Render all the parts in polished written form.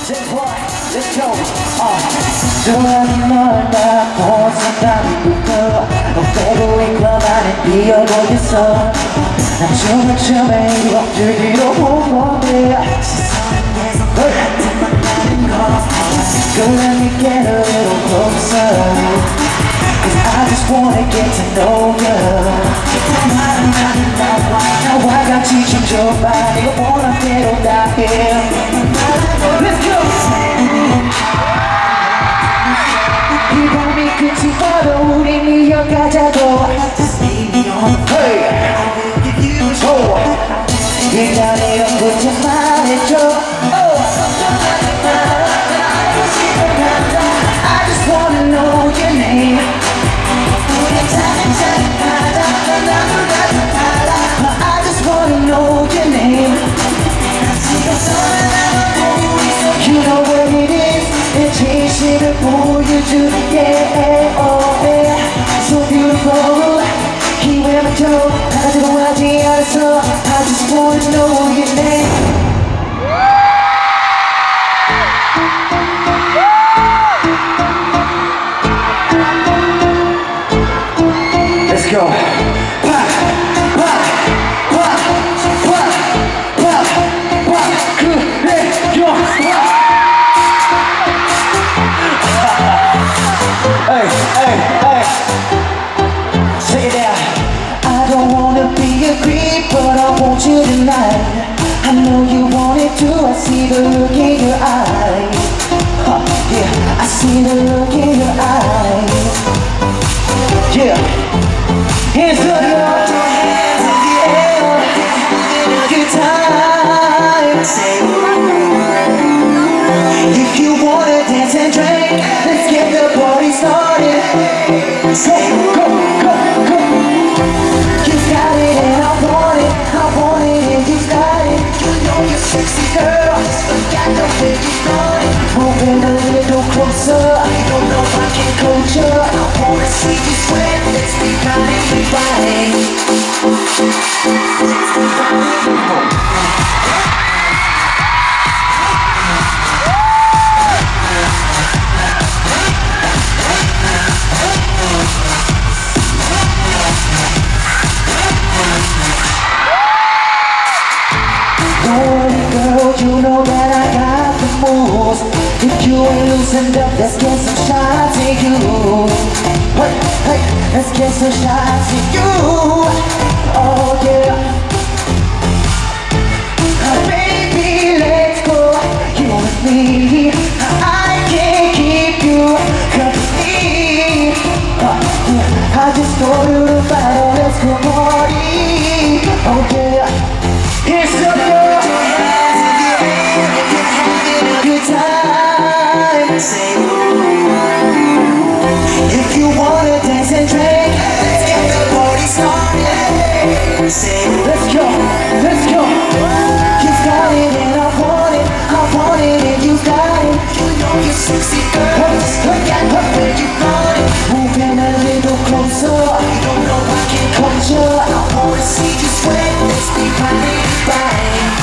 Let's go. 좋아하는 널 딱 순간부터 빼고 있고만은 뛰어보겠어. 난 춤을 춰매 이것들 뒤로 본 건데 So let me get a little closer, 'cause I just wanna get to know you. 나와 같이 춤춰봐. 이거 원한 대로 다 해. Let's go. 이 밤이 끝이 와도 우린 이어가자고. Hey. 일단 이런부터 말해줘. I just wanna know your name. I just wanna know your name. You know what it is. 내 진실을 보여줄게. Oh yeah, so beautiful. 기회부터 가지고 하지 않았어. I just wanna know your name. Let's go. Hey, hey, hey. Say it out. I don't wanna be a creep, but I want you tonight. I know you want it too. I see the look in your eyes. Yeah, I see the look in your eyes. Yeah. Hands up, y'all. Hands in the air. Good time. If you wanna dance and drink, let's get the party started. Go, go, go, go. You got it and I want it and you got it. You know you're sexy, girl. Forgot the way you got it. Moving a little closer. You don't know I can coach you. I wanna see you sweat. Let's be body. Girl, you know that I got the moves. If you ain't loosened up, let's get some shots at you. Hey, hey, let's get some shots at you. Oh yeah. Baby, let's go. You and me, I can't keep you company. I just told you to battle, let's go party. Oh yeah. Here's the girl. If you wanna dance and drink, let's get the party started. Let's go, let's go. You've got it and I want it and you got it. You know you're sexy, girl. Look at where you got it. Moving a little closer. You don't know I can coach you. I wanna see you sweat. Let's be body to body.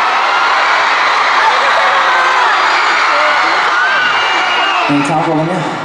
다음 거는요?